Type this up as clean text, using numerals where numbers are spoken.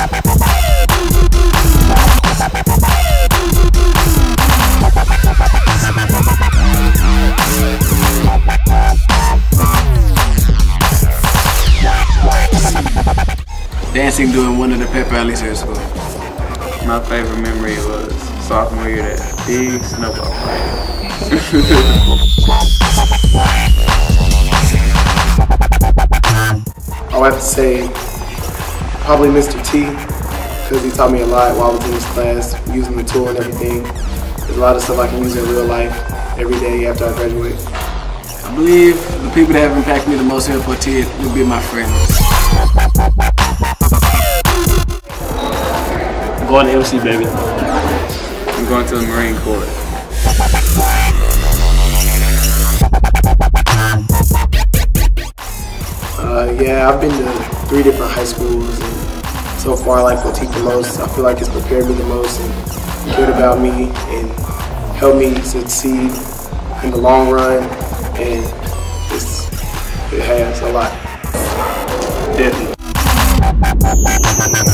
Dancing during one of the pep rallies here at school. My favorite memory was sophomore year, that big snowball fight. I would have to say probably Mr. T, because he taught me a lot while I was in his class, using the tool and everything. There's a lot of stuff I can use in real life every day after I graduate. I believe the people that have impacted me the most here at Poteet would be my friends. I'm going to MC, baby. I'm going to the Marine Corps. Yeah, I've been to 3 different high schools, and so far I like Poteet the most. I feel like it's prepared me the most and cared about me and helped me succeed in the long run, and it has a lot. Definitely.